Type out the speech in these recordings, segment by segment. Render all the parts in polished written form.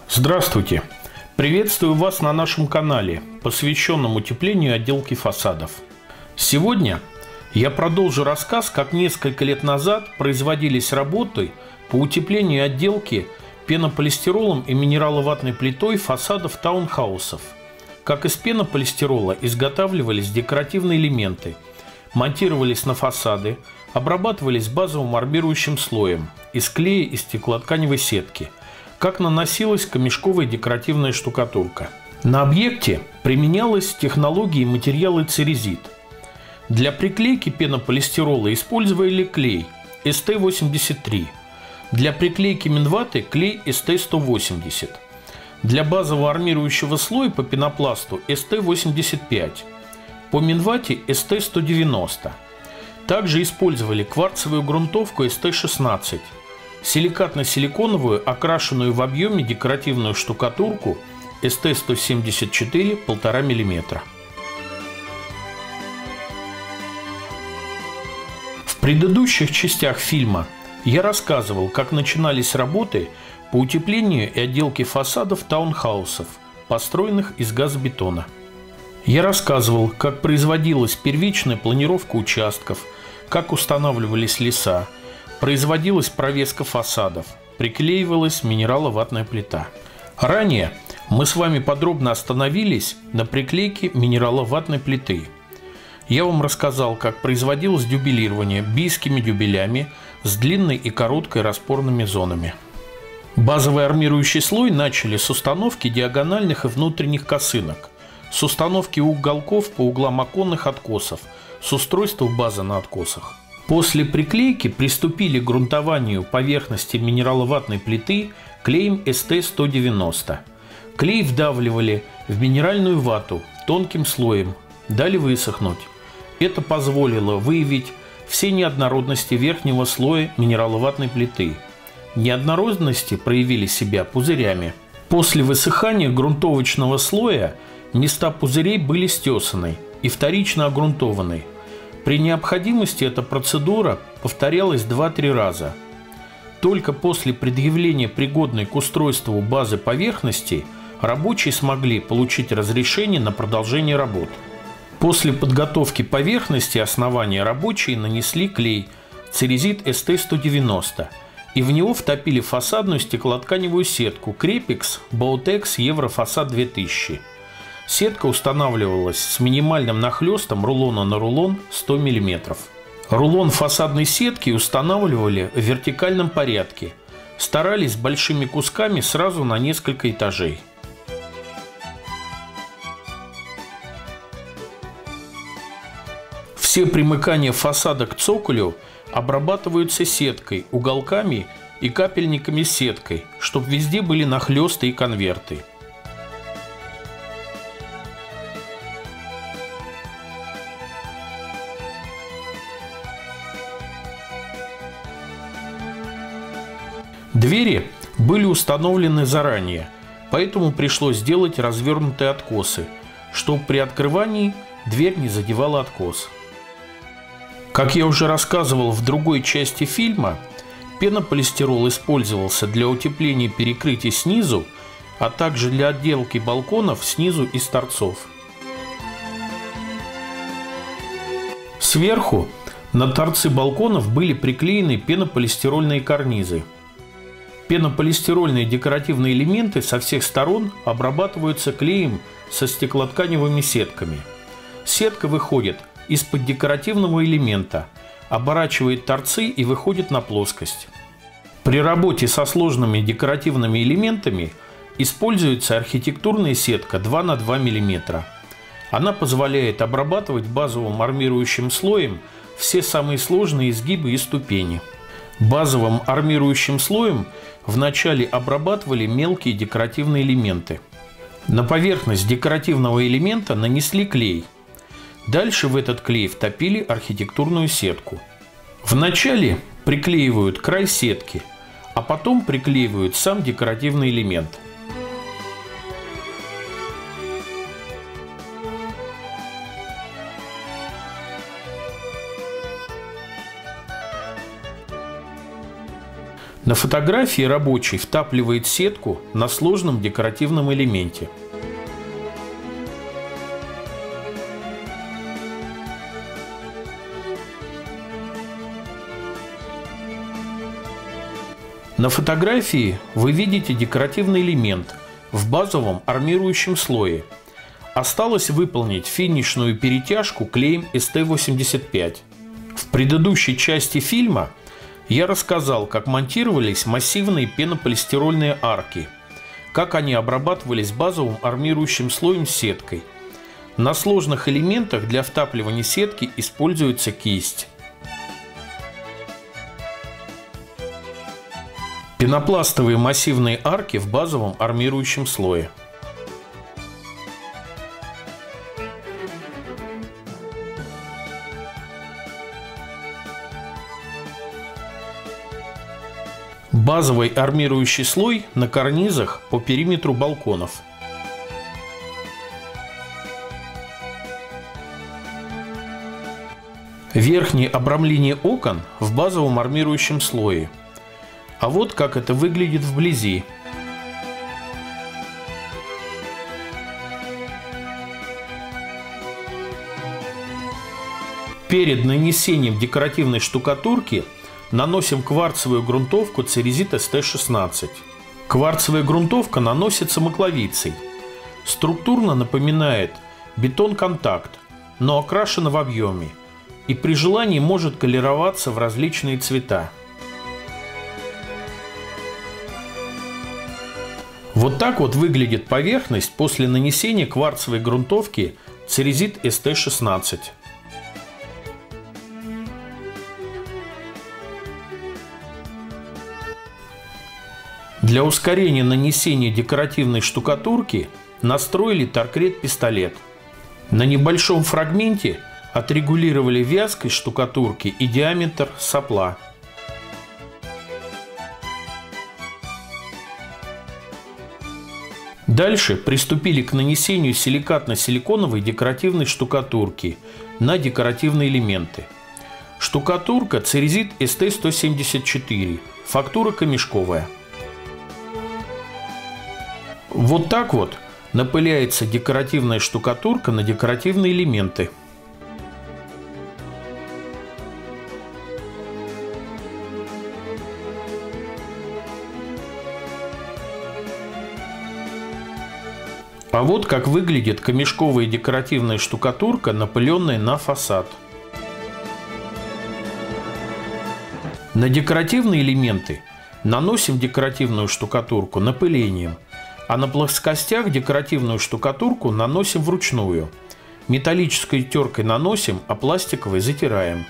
Здравствуйте! Приветствую вас на нашем канале, посвященном утеплению отделки фасадов. Сегодня я продолжу рассказ, как несколько лет назад производились работы по утеплению отделки пенополистиролом и минераловатной плитой фасадов таунхаусов. Как из пенополистирола изготавливались декоративные элементы, монтировались на фасады, обрабатывались базовым армирующим слоем из клея и стеклотканевой сетки, как наносилась камешковая декоративная штукатурка. На объекте применялась технология и материалы церезит. Для приклейки пенополистирола использовали клей СТ-83, для приклейки минваты клей СТ-180, для базового армирующего слоя по пенопласту СТ-85, по минвате СТ-190. Также использовали кварцевую грунтовку СТ-16, силикатно-силиконовую, окрашенную в объеме декоративную штукатурку СТ-174 1,5 мм. В предыдущих частях фильма я рассказывал, как начинались работы по утеплению и отделке фасадов таунхаусов, построенных из газобетона. Я рассказывал, как производилась первичная планировка участков, как устанавливались леса, производилась провеска фасадов, приклеивалась минераловатная плита. Ранее мы с вами подробно остановились на приклейке минераловатной плиты. Я вам рассказал, как производилось дюбелирование бийскими дюбелями с длинной и короткой распорными зонами. Базовый армирующий слой начали с установки диагональных и внутренних косынок, с установки уголков по углам оконных откосов, с устройства базы на откосах. После приклейки приступили к грунтованию поверхности минераловатной плиты клеем СТ-190. Клей вдавливали в минеральную вату тонким слоем, дали высохнуть. Это позволило выявить все неоднородности верхнего слоя минераловатной плиты. Неоднородности проявили себя пузырями. После высыхания грунтовочного слоя места пузырей были стесаны и вторично огрунтованы. При необходимости эта процедура повторялась 2-3 раза. Только после предъявления пригодной к устройству базы поверхности рабочие смогли получить разрешение на продолжение работ. После подготовки поверхности основания рабочие нанесли клей церезит СТ-190 и в него втопили фасадную стеклотканевую сетку Крепекс Баутекс Еврофасад 2000. Сетка устанавливалась с минимальным нахлестом рулона на рулон 100 мм. Рулон фасадной сетки устанавливали в вертикальном порядке, старались большими кусками сразу на несколько этажей. Все примыкания фасада к цоколю обрабатываются сеткой, уголками и капельниками с сеткой, чтобы везде были нахлесты и конверты. Двери были установлены заранее, поэтому пришлось сделать развернутые откосы, чтобы при открывании дверь не задевала откос. Как я уже рассказывал в другой части фильма, пенополистирол использовался для утепления перекрытий снизу, а также для отделки балконов снизу и с торцов. Сверху на торцы балконов были приклеены пенополистирольные карнизы. Пенополистирольные декоративные элементы со всех сторон обрабатываются клеем со стеклотканевыми сетками. Сетка выходит из-под декоративного элемента, оборачивает торцы и выходит на плоскость. При работе со сложными декоративными элементами используется архитектурная сетка 2 на 2 мм. Она позволяет обрабатывать базовым армирующим слоем все самые сложные изгибы и ступени. Базовым армирующим слоем вначале обрабатывали мелкие декоративные элементы. На поверхность декоративного элемента нанесли клей. Дальше в этот клей втопили архитектурную сетку. Вначале приклеивают край сетки, а потом приклеивают сам декоративный элемент. На фотографии рабочий втапливает сетку на сложном декоративном элементе. На фотографии вы видите декоративный элемент в базовом армирующем слое. Осталось выполнить финишную перетяжку клеем ST85. В предыдущей части фильма я рассказал, как монтировались массивные пенополистирольные арки, как они обрабатывались базовым армирующим слоем сеткой. На сложных элементах для втапливания сетки используется кисть. Пенопластовые массивные арки в базовом армирующем слое. Базовый армирующий слой на карнизах по периметру балконов. Верхнее обрамление окон в базовом армирующем слое. А вот как это выглядит вблизи. Перед нанесением декоративной штукатурки наносим кварцевую грунтовку Ceresit ST16. Кварцевая грунтовка наносится макловицей. Структурно напоминает бетон-контакт, но окрашена в объеме и при желании может колероваться в различные цвета. Вот так вот выглядит поверхность после нанесения кварцевой грунтовки Ceresit ST16. Для ускорения нанесения декоративной штукатурки настроили торкрет-пистолет. На небольшом фрагменте отрегулировали вязкость штукатурки и диаметр сопла. Дальше приступили к нанесению силикатно-силиконовой декоративной штукатурки на декоративные элементы. Штукатурка Ceresit ST174, фактура камешковая. Вот так вот напыляется декоративная штукатурка на декоративные элементы. А вот как выглядит камешковая декоративная штукатурка, напыленная на фасад. На декоративные элементы наносим декоративную штукатурку напылением, а на плоскостях декоративную штукатурку наносим вручную. Металлической теркой наносим, а пластиковой затираем.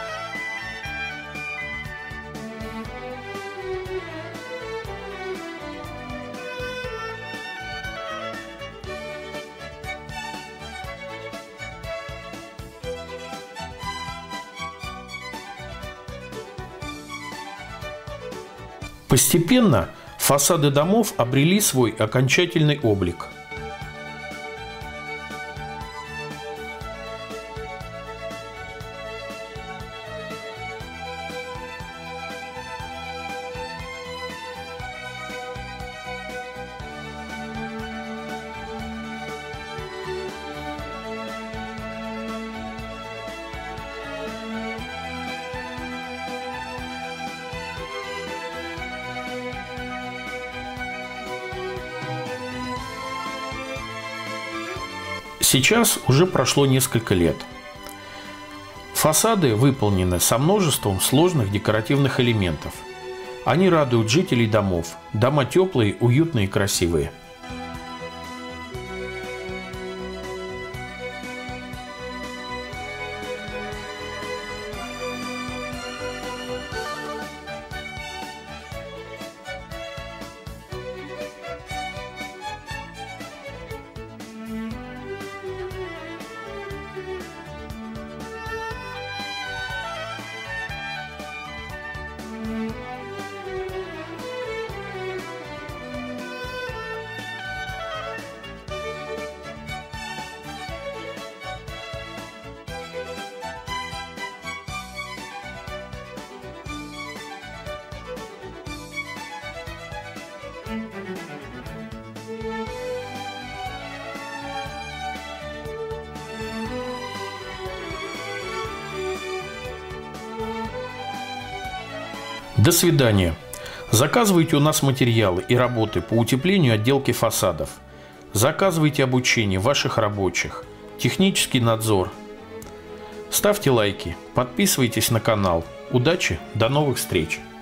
Постепенно фасады домов обрели свой окончательный облик. Сейчас уже прошло несколько лет. Фасады выполнены со множеством сложных декоративных элементов. Они радуют жителей домов. Дома теплые, уютные и красивые. До свидания. Заказывайте у нас материалы и работы по утеплению отделки фасадов. Заказывайте обучение ваших рабочих, технический надзор. Ставьте лайки, подписывайтесь на канал. Удачи, до новых встреч!